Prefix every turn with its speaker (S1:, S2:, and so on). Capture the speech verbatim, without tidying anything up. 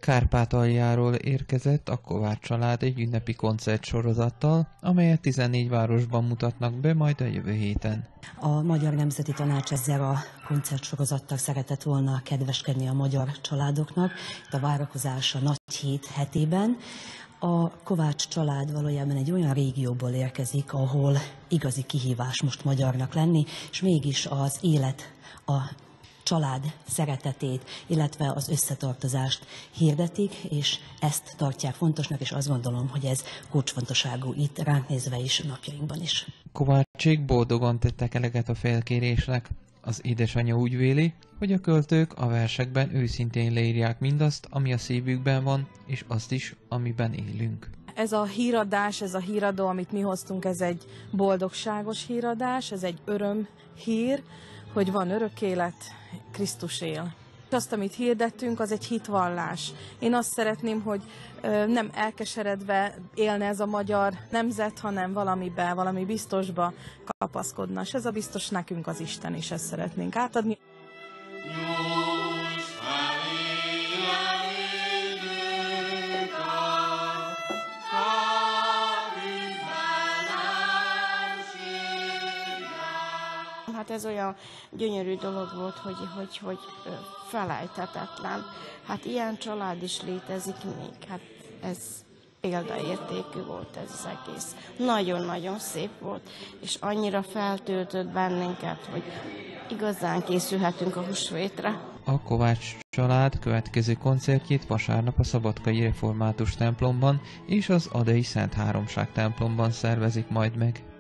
S1: Kárpátaljáról érkezett a Kovács család egy ünnepi koncertsorozattal, amelyet tizennégy városban mutatnak be majd a jövő héten.
S2: A Magyar Nemzeti Tanács ezzel a koncertsorozattal szeretett volna kedveskedni a magyar családoknak. Itt a várakozás a nagy hét hetében. A Kovács család valójában egy olyan régióból érkezik, ahol igazi kihívás most magyarnak lenni, és mégis az élet, a család szeretetét, illetve az összetartozást hirdetik, és ezt tartják fontosnak, és azt gondolom, hogy ez kulcsfontosságú itt ránk nézve is, napjainkban is.
S1: Kovácsék boldogan tettek eleget a felkérésnek. Az édesanyja úgy véli, hogy a költők a versekben őszintén leírják mindazt, ami a szívükben van, és azt is, amiben élünk.
S3: Ez a híradás, ez a híradó, amit mi hoztunk, ez egy boldogságos híradás, ez egy örömhír, hogy van örök élet, Krisztus él. Azt, amit hirdettünk, az egy hitvallás. Én azt szeretném, hogy nem elkeseredve élne ez a magyar nemzet, hanem valamibe, valami biztosba kapaszkodna. És ez a biztos nekünk az Isten, és ezt szeretnénk átadni.
S4: Hát ez olyan gyönyörű dolog volt, hogy, hogy, hogy felejthetetlen. Hát ilyen család is létezik még. Hát ez példaértékű volt ez az egész. Nagyon-nagyon szép volt, és annyira feltöltött bennünket, hogy igazán készülhetünk a húsvétre.
S1: A Kovács család következő koncertjét vasárnap a Szabadkai Református templomban és az Adai Szent Háromság templomban szervezik majd meg.